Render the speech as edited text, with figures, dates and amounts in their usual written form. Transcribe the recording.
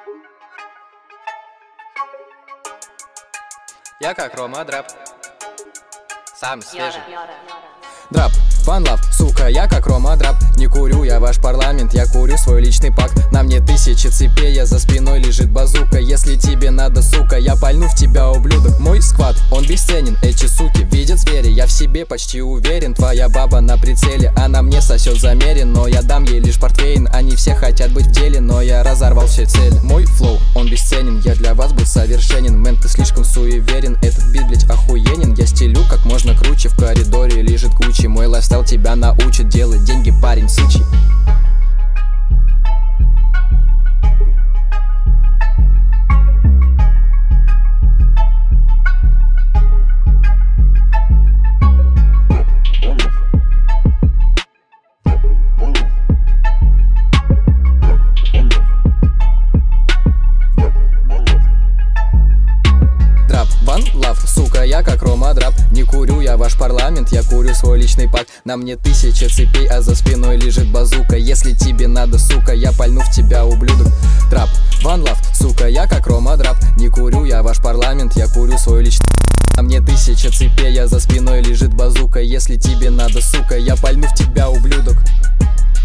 Я как Рома Драп, сам свежий. Драп, One Love, сука, я как Рома Драп. Не курю я ваш парламент, я курю свой личный пак. На мне тысячи цепей, а за спиной лежит базука. Если тебе надо, сука, я пальну в тебя, ублюдок. Мой сквад, он бесценен, эти суки видят звери. Я в себе почти уверен, твоя баба на прицеле. Она мне сосет замерен, но я дам ей лишь портвейн. Они все хотят быть в деле, но я разорвал все цели. Мой флоу, он бесценен, я для вас был совершенен. Мэн, ты слишком суеверен, этот бит, блять, охуенен. Я стелю как можно круче, в коридоре лежит куча. Мой лайфстайл тебя научит делать деньги, парень сычий. One Love, сука, я как Рома Драп. Не курю я ваш парламент, я курю свой личный пак. На мне тысяча цепей, а за спиной лежит базука. Если тебе надо, сука, я пальну в тебя, ублюдок. Драп, One Love, сука, я как Рома Драп. Не курю я ваш парламент, я курю свой личный. На мне тысяча цепей, а за спиной лежит базука. Если тебе надо, сука, я пальну в тебя, ублюдок.